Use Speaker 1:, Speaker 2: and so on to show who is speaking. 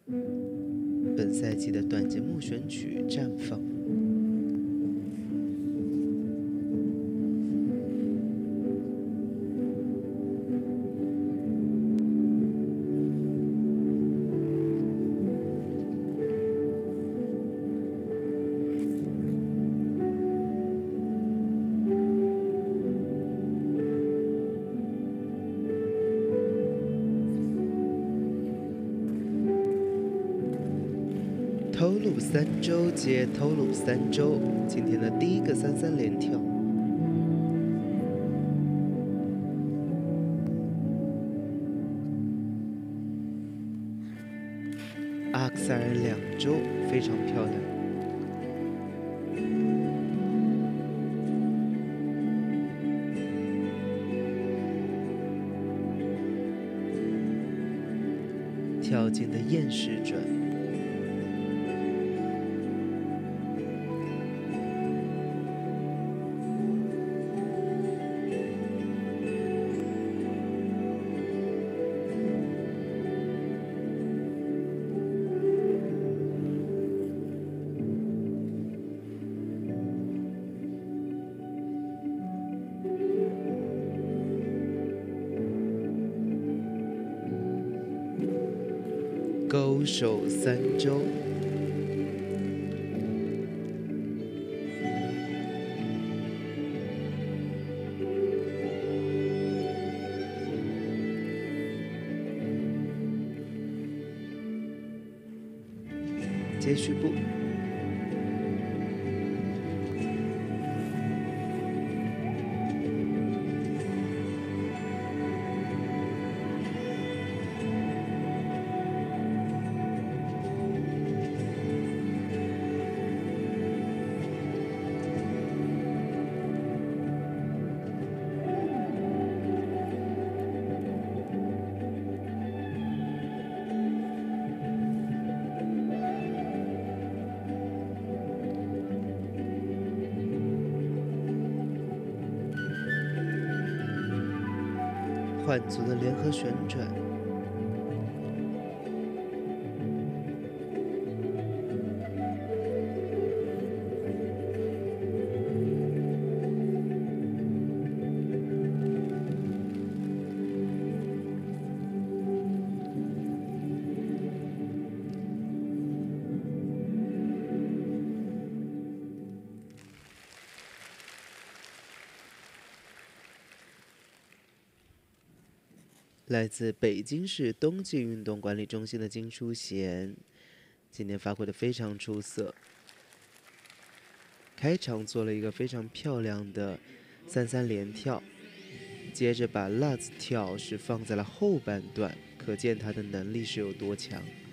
Speaker 1: 本赛季的短节目选曲绽放。偷录3周接偷录3周，今天的第一个33连跳。阿克塞尔2周，非常漂亮。跳进的厌世转。勾手3周。接续步。换足的联合旋转。来自北京市冬季运动管理中心的金淑贤，今天发挥的非常出色。开场做了一个非常漂亮的33连跳，接着把 Lutz 跳是放在了后半段，可见他的能力是有多强。